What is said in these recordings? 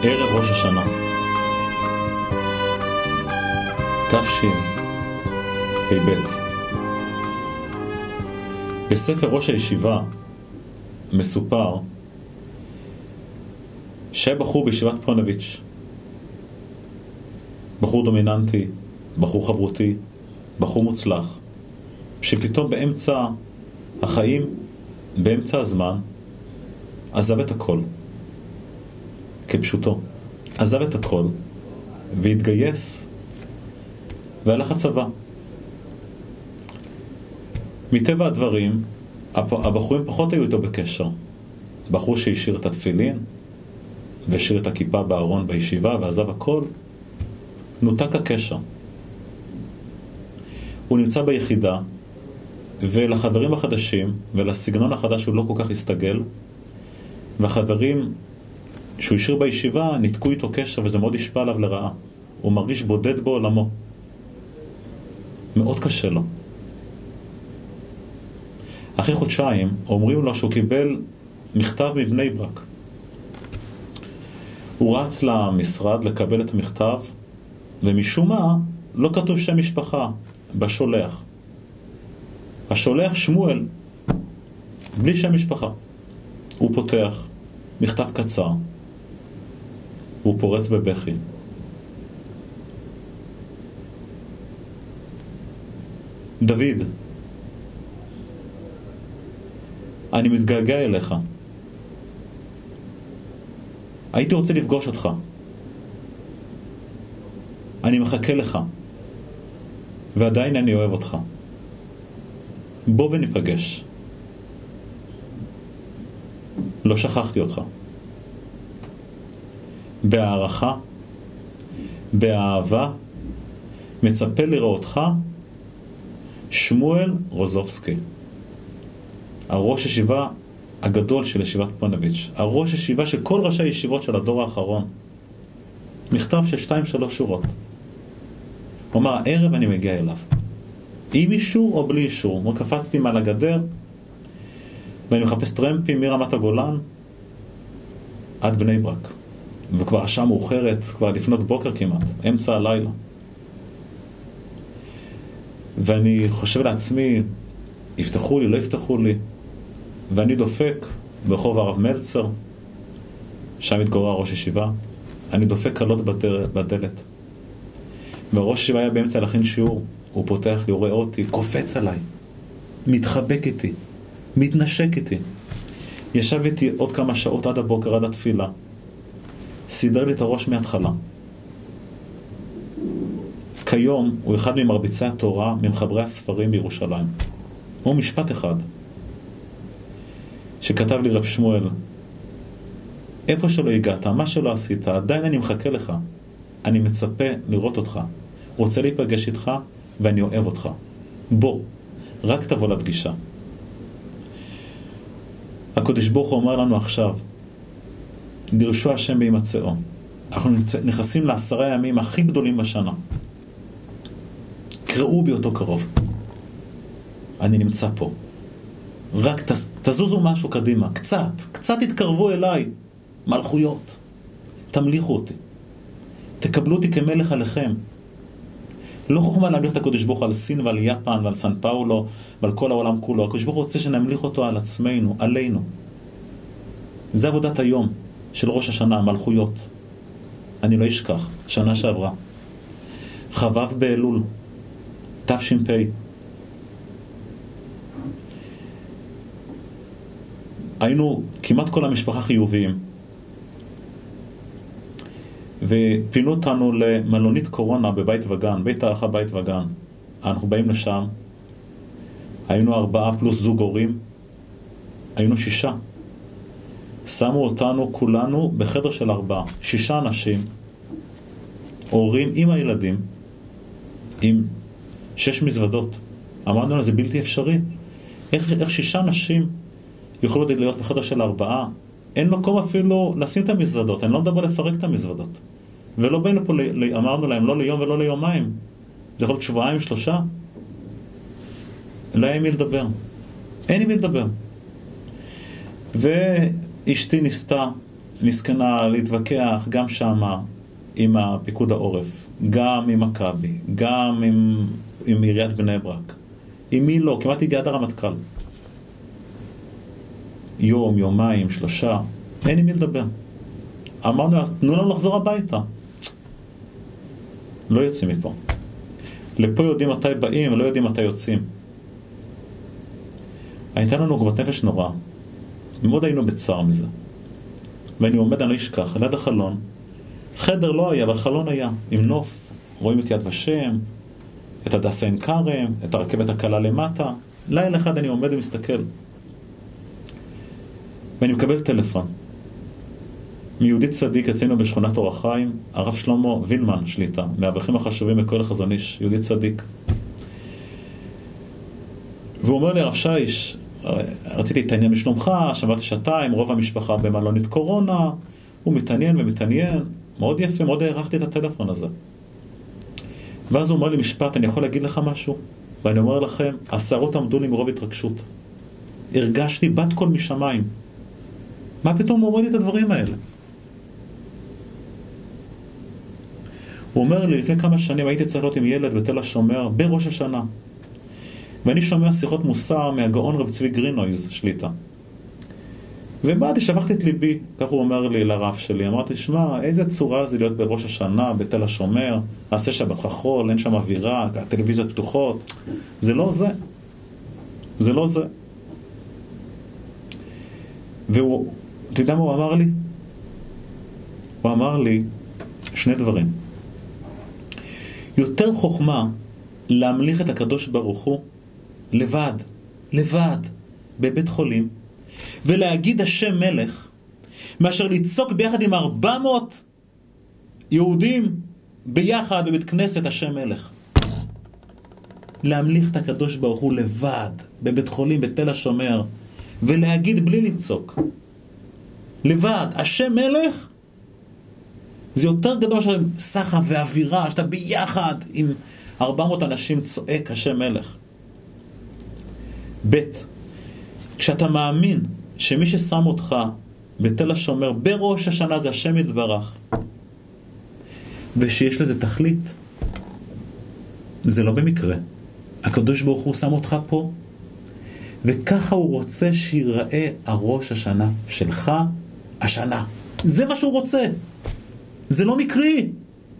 ערב ראש השנה תשפ"ב. בספר ראש הישיבה מסופר שהיה בחור בישיבת פונביץ', בחור דומיננטי, בחור חברותי, בחור מוצלח, שפתאום באמצע החיים, באמצע הזמן, עזב את הכל, כפשוטו. עזב את הכל והתגייס והלך לצבא. מטבע הדברים, הבחורים פחות היו איתו בקשר. בחור שהשאיר את התפילין והשאיר את הכיפה בארון בישיבה ועזב הכל, נותק הקשר. הוא נמצא ביחידה, ולחברים החדשים ולסגנון החדש הוא לא כל כך הסתגל, והחברים שהוא השאיר בישיבה ניתקו איתו קשר, וזה מאוד השפע עליו לרעה. הוא מרגיש בודד בעולמו, מאוד קשה לו. אחרי חודשיים אומרים לו שהוא קיבל מכתב מבני ברק. הוא רץ למשרד לקבל את המכתב, ומשום מה לא כתוב שם משפחה בשולח. השולח שמואל, בלי שם משפחה. הוא פותח מכתב קצר, הוא פורץ בבכי. דוד, אני מתגעגע אליך. הייתי רוצה לפגוש אותך. אני מחכה לך. ועדיין אני אוהב אותך. בוא וניפגש. לא שכחתי אותך. בהערכה, באהבה, מצפה לראותך, שמואל רוזובסקי. הראש ישיבה הגדול של ישיבת פונביץ', הראש ישיבה של כל ראשי הישיבות של הדור האחרון. מכתב של 2-3 שורות. הוא אמר, הערב אני מגיע אליו, עם אישור או בלי אישור. הוא קפצתי מעל הגדר ואני מחפש טרמפים מרמת הגולן עד בני ברק, וכבר השעה מאוחרת, כבר לפנות בוקר כמעט, אמצע הלילה. ואני חושב לעצמי, יפתחו לי, לא יפתחו לי. ואני דופק ברחוב הרב מלצר, שם התגורר ראש ישיבה. אני דופק קלות בדלת, והראש ישיבה היה באמצע להכין שיעור. הוא פותח לי, הוא רואה אותי, קופץ עליי, מתחבק איתי, מתנשק איתי. ישב איתי עוד כמה שעות עד הבוקר, עד התפילה. סידר לי את הראש מההתחלה. כיום הוא אחד ממרביצי התורה, ממחברי הספרים בירושלים. הוא משפט אחד שכתב לי רב שמואל, איפה שלא הגעת, מה שלא עשית, עדיין אני מחכה לך. אני מצפה לראות אותך, רוצה להיפגש איתך, ואני אוהב אותך. בוא, רק תבוא לפגישה. הקדוש ברוך הוא אומר לנו עכשיו, דרשו השם בהימצאו. אנחנו נכנסים ל10 ימים הכי גדולים בשנה. קראו באותו קרוב. אני נמצא פה. רק תזוזו משהו קדימה, קצת תתקרבו אליי. מלכויות, תמליכו אותי, תקבלו אותי כמלך עליכם. לא חוכמה להמליך את הקדוש ברוך הוא על סין ועל יפן ועל סן פאולו ועל כל העולם כולו. הקדוש ברוך הוא רוצה שנמליך אותו על עצמנו, עלינו. זה עבודת היום של ראש השנה, מלכויות. אני לא אשכח, שנה שעברה, חבב באלול תש"פ, היינו כמעט כל המשפחה חיוביים, ופינו אותנו למלונית קורונה בבית וגן, בית הארחה בית וגן. אנחנו באים לשם, היינו 4 פלוס זוג הורים, היינו 6. שמו אותנו כולנו בחדר של 4, 6 אנשים, הורים עם הילדים, עם 6 מזוודות. אמרנו לנו, זה בלתי אפשרי. איך 6 אנשים יוכלו להיות בחדר של 4? אין מקום אפילו לשים את המזוודות. אני לא מדבר לפרק את המזוודות. ולא באנו פה, אמרנו להם, לא ליום ולא ליומיים. זה יכול להיות 2 3. לא היה מי לדבר. אין עם מי לדבר. ואשתי ניסתה ניסקנה להתווכח גם שמה עם הפיקוד העורף, גם עם מכבי, גם עם עיריית בני ברק. עם מי לא? כמעט הגיע עד הרמטכ"ל. יום, יומיים, 3, אין עם מי לדבר. אמרנו, תנו לנו לחזור הביתה. לא יוצאים מפה. לפה יודעים מתי באים ולא יודעים מתי יוצאים. הייתה לנו עוגמת נפש נורא. מאוד היינו בצער מזה. ואני עומד, אני לא אשכח, ליד החלון. חדר לא היה, אבל חלון היה, עם נוף. רואים את יד ושם, את הדסה עין כרם, את הרכבת הקלה למטה. לילה אחד אני עומד ומסתכל. ואני מקבל טלפון. מיהודי צדיק אצלנו בשכונת אור החיים, הרב שלמה וילמן שליטה, מהאברכים החשובים בכל החזון איש, יהודי צדיק. והוא אומר לי, הרב שיש, רציתי להתעניין בשלומך, שמעתי שעתיים, רוב המשפחה במלונית קורונה, הוא מתעניין ומתעניין, מאוד יפה, מאוד הערכתי את הטלפון הזה. ואז הוא אומר לי משפט, אני יכול להגיד לך משהו? ואני אומר לכם, השערות עמדו לי מרוב התרגשות. הרגשתי בת קול משמיים. מה פתאום הוא אומר לי את הדברים האלה? הוא אומר לי, לפני כמה שנים הייתי צריך להיות עם ילד בתל השומר, בראש השנה. ואני שומע שיחות מוסר מהגאון רב צבי גרינויז שליטה. ובאתי, שבחתי את ליבי, כך הוא אומר לי לרב שלי, אמרתי, שמע, איזה צורה זה להיות בראש השנה, בתל השומר, עשה שבת חול, אין שם אווירה, הטלוויזיות פתוחות. זה לא זה. זה לא זה. והוא, אתה יודע מה הוא אמר לי? הוא אמר לי שני דברים. יותר חוכמה להמליך את הקדוש ברוך הוא לבד, בבית חולים, ולהגיד השם מלך, מאשר לצעוק ביחד עם 400 יהודים ביחד בבית כנסת השם מלך. להמליך את הקדוש ברוך הוא לבד, בבית חולים, בתל השומר, ולהגיד בלי לצעוק. לבד, השם מלך, זה יותר גדול של סחף ואווירה, שאתה ביחד עם 400 אנשים צועק השם מלך. ב' כשאתה מאמין שמי ששם אותך בתל השומר בראש השנה זה השם יתברך, ושיש לזה תכלית, זה לא במקרה. הקדוש ברוך הוא שם אותך פה, וככה הוא רוצה שיראה הראש השנה שלך השנה. זה מה שהוא רוצה. זה לא מקרי.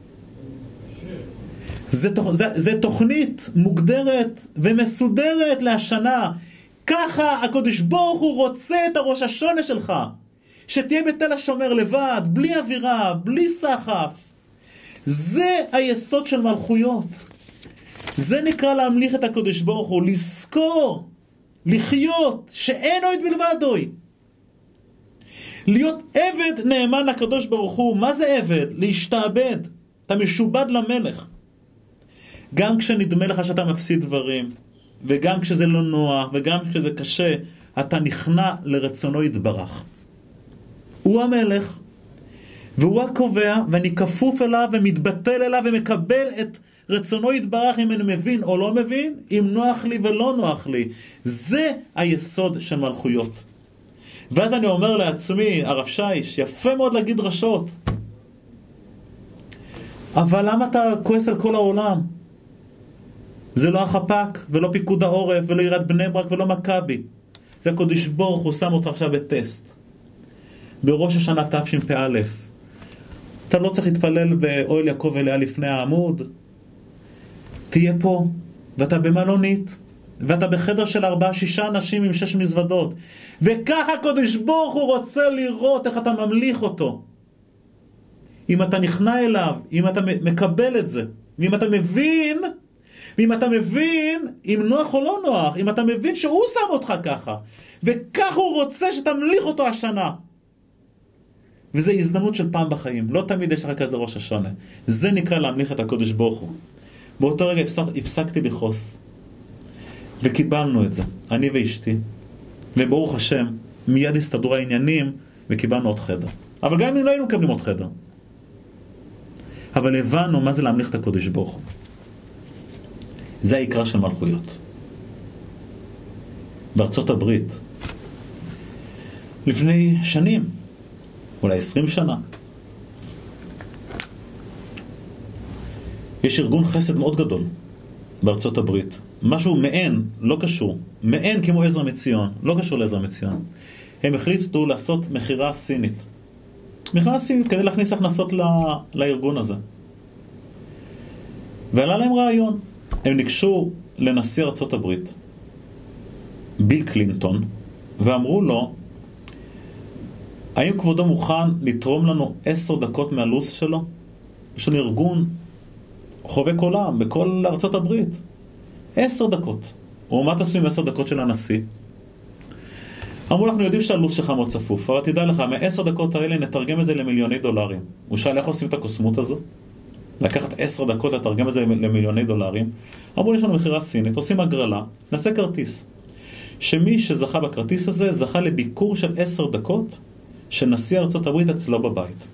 זה תוכנית מוגדרת ומסודרת להשנה. ככה הקדוש ברוך הוא רוצה את הראש השונה שלך. שתהיה בתל השומר לבד, בלי אווירה, בלי סחף. זה היסוד של מלכויות. זה נקרא להמליך את הקדוש ברוך הוא, לזכור, לחיות, שאין עוד מלבדוי. להיות עבד נאמן לקדוש ברוך הוא. מה זה עבד? להשתעבד. אתה משובד למלך. גם כשנדמה לך שאתה מפסיד דברים, וגם כשזה לא נוח, וגם כשזה קשה, אתה נכנע לרצונו יתברך. הוא המלך, והוא הקובע, ואני כפוף אליו ומתבטל אליו ומקבל את רצונו יתברך, אם אני מבין או לא מבין, אם נוח לי ולא נוח לי. זה היסוד של מלכויות. ואז אני אומר לעצמי, הרב שיש, יפה מאוד להגיד דרשות, אבל למה אתה כועס על כל העולם? זה לא החפ"ק, ולא פיקוד העורף, ולא עיריית בני ברק, ולא מכבי. זה הקדוש ברוך הוא שם אותך עכשיו בטסט. בראש השנה תשפ"א. אתה לא צריך להתפלל באוהל יעקב אליה לפני העמוד. תהיה פה, ואתה במלונית, ואתה בחדר של 4-6 אנשים עם 6 מזוודות. וככה הקדוש ברוך הוא רוצה לראות איך אתה ממליך אותו. אם אתה נכנע אליו, אם אתה מקבל את זה, ואם אתה מבין, ואם אתה מבין אם נוח או לא נוח, אם אתה מבין שהוא שם אותך ככה, וככה הוא רוצה שתמליך אותו השנה. וזה הזדמנות של פעם בחיים. לא תמיד יש לך כזה ראש השונה. זה נקרא להמליך את הקדוש ברוך הוא. באותו רגע הפסקתי לכעוס. וקיבלנו את זה. אני ואשתי. וברוך השם, מיד הסתדרו העניינים, וקיבלנו עוד חדר. אבל גם אם לא היינו מקבלים עוד חדר. אבל הבנו מה זה להמליך את הקדוש ברוך הוא. זה העיקר של מלכויות. בארצות הברית, לפני שנים, אולי 20 שנה. יש ארגון חסד מאוד גדול בארצות הברית. משהו מעין, לא קשור. מעין כמו עזרא מציון, לא קשור לעזרא מציון. הם החליטו לעשות מחירה סינית. מחירה סינית כדי להכניס הכנסות לארגון הזה. ועלה להם רעיון. הם ניגשו לנשיא ארצות הברית, ביל קלינטון, ואמרו לו, האם כבודו מוכן לתרום לנו 10 דקות מהלו"ז שלו? יש לנו ארגון חובק עולם בכל ארצות הברית. 10 דקות. ומה תעשו עם 10 דקות של הנשיא? אמרו, אנחנו יודעים שהלו"ז שלך מאוד צפוף, אבל תדע לך, מ10 דקות האלה נתרגם את זה למיליוני דולרים. הוא שאל, איך עושים את הקוסמות הזו? לקחת 10 דקות לתרגם את זה למיליוני דולרים. אמרו, יש לנו מחירה סינית, עושים הגרלה, נעשה כרטיס. שמי שזכה בכרטיס הזה, זכה לביקור של 10 דקות של נשיא ארצות הברית אצלו בבית.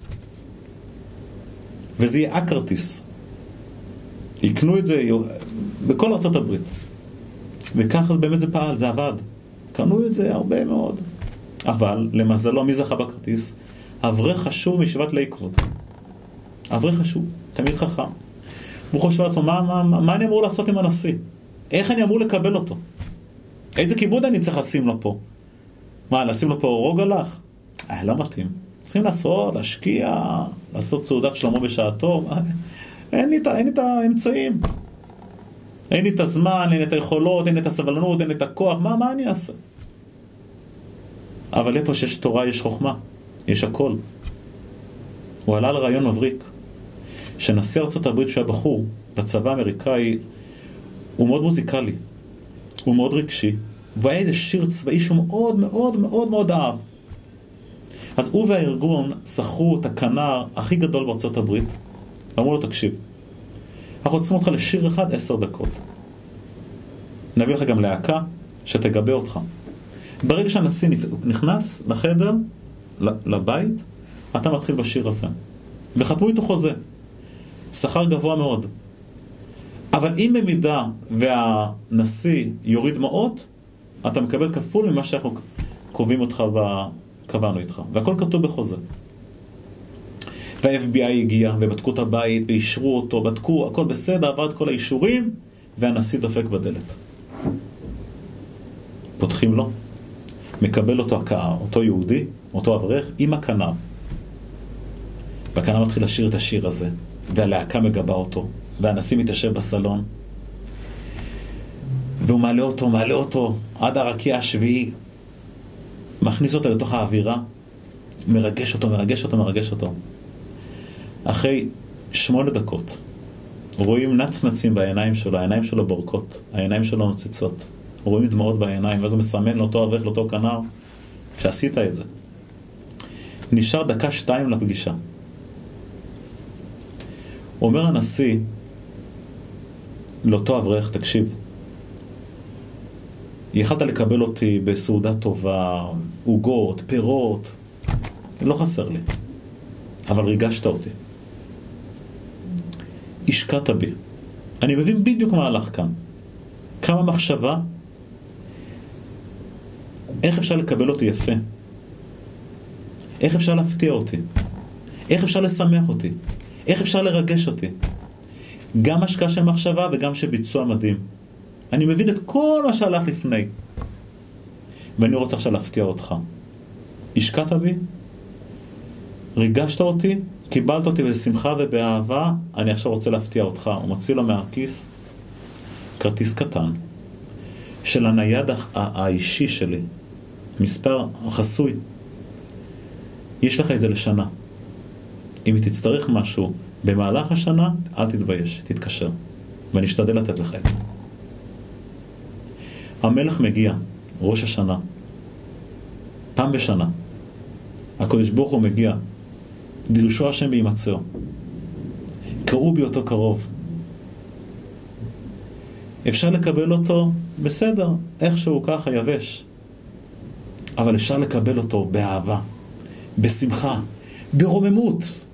וזה יהיה הכרטיס. יקנו את זה בכל ארצות הברית. וככה באמת זה פעל, זה עבד. קנו את זה הרבה מאוד. אבל, למזלו, מי זכה בכרטיס? אברך חשוב מישיבת לייקווד. אברך חשוב, תמיד חכם. הוא חושב לעצמו, מה אני אמור לעשות עם הנשיא? איך אני אמור לקבל אותו? איזה כיבוד אני צריך לשים לו פה? מה, לשים לו פה רוג הלך? לא מתאים. צריכים לעשות, להשקיע, לעשות סעודת שלמה בשעתו. אין לי את האמצעים. אין לי את הזמן, אין לי את היכולות, אין לי את הסבלנות, אין לי את הכוח. מה אני אעשה? אבל איפה שיש תורה יש חוכמה. יש הכל. הוא עלה לרעיון מבריק. שנשיא ארצות הברית שהיה בחור, בצבא האמריקאי, הוא מאוד מוזיקלי. הוא מאוד רגשי. והיה איזה שיר צבאי שהוא מאוד מאוד מאוד מאוד אהב. אז הוא והארגון שכרו את הכנר הכי גדול בארצות הברית. ואמרו לו, תקשיב, אנחנו רוצים אותך לשיר אחד 10 דקות. נביא לך גם להקה שתגבה אותך. ברגע שהנשיא נכנס לחדר, לבית, אתה מתחיל בשיר הזה. וחתמו איתו חוזה. שכר גבוה מאוד. אבל אם במידה והנשיא יוריד דמעות, אתה מקבל כפול ממה שאנחנו קובעים אותך וקבענו איתך. והכל כתוב בחוזה. וה-FBI הגיע ובדקו את הבית ואישרו אותו, בדקו, הכל בסדר, עבר את כל האישורים, והנשיא דופק בדלת. פותחים לו, מקבל אותו יהודי, אותו אברך, עם הכנר. והכנר מתחיל לשיר את השיר הזה, והלהקה מגבה אותו, והנשיא מתיישב בסלון, והוא מעלה אותו עד הרקיע השביעי, מכניס אותו לתוך האווירה, מרגש אותו. אחרי 8 דקות, רואים נצנצים בעיניים שלו, העיניים שלו בורקות, העיניים שלו נוצצות, רואים דמעות בעיניים, ואז הוא מסמן לאותו אברך, לאותו כנר, שעשית את זה. נשאר 1-2 לפגישה. אומר הנשיא לאותו אברך, תקשיב, יכלת לקבל אותי בסעודה טובה, עוגות, פירות, לא חסר לי, אבל ריגשת אותי. השקעת בי. אני מבין בדיוק מה הלך כאן. כמה מחשבה, איך אפשר לקבל אותי יפה? איך אפשר להפתיע אותי? איך אפשר לשמח אותי? איך אפשר לרגש אותי? גם השקעה של מחשבה וגם של ביצוע מדהים. אני מבין את כל מה שהלך לפני. ואני רוצה עכשיו להפתיע אותך. השקעת בי? ריגשת אותי? קיבלת אותי בשמחה ובאהבה, אני עכשיו רוצה להפתיע אותך. הוא מוציא לו מהכיס כרטיס קטן של הנייד האישי שלי, מספר חסוי. יש לך את זה לשנה. אם תצטרך משהו במהלך השנה, אל תתבייש, תתקשר. ואני אשתדל לתת לך את זה. המלך מגיע, ראש השנה. פעם בשנה. הקדוש ברוך הוא מגיע. דרשו השם בהימצאו. קראו בהיותו קרוב. אפשר לקבל אותו בסדר, איכשהו ככה יבש. אבל אפשר לקבל אותו באהבה, בשמחה, ברוממות.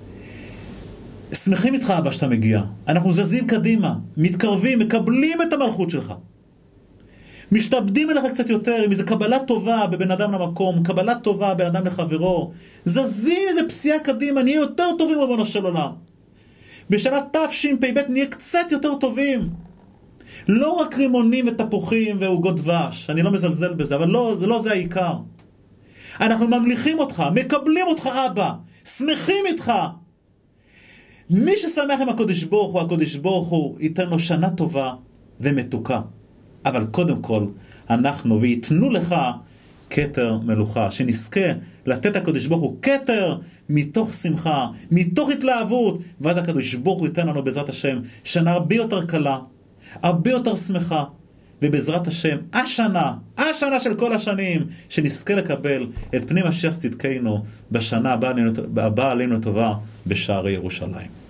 שמחים איתך אבא שאתה מגיע. אנחנו זזים קדימה, מתקרבים, מקבלים את המלכות שלך. משתעבדים אליך קצת יותר, עם איזו קבלה טובה בבן אדם למקום, קבלה טובה בן אדם לחברו, זזים איזה פסיעה קדימה, נהיה יותר טובים ריבונו של עולם. בשנה תשפ"ב נהיה קצת יותר טובים. לא רק רימונים ותפוחים ועוגות דבש, אני לא מזלזל בזה, אבל לא זה העיקר. אנחנו ממליכים אותך, מקבלים אותך אבא, שמחים איתך. מי ששמח עם הקדוש ברוך הוא, הקדוש ברוך הוא ייתן לו שנה טובה ומתוקה. אבל קודם כל, אנחנו ויתנו לך כתר מלוכה, שנזכה לתת הקדוש ברוך הוא כתר מתוך שמחה, מתוך התלהבות, ואז הקדוש ברוך הוא ייתן לנו בעזרת השם שנה הרבה יותר קלה, הרבה יותר שמחה, ובעזרת השם השנה של כל השנים, שנזכה לקבל את פני משיח צדקנו בשנה הבאה עלינו טובה בשערי ירושלים.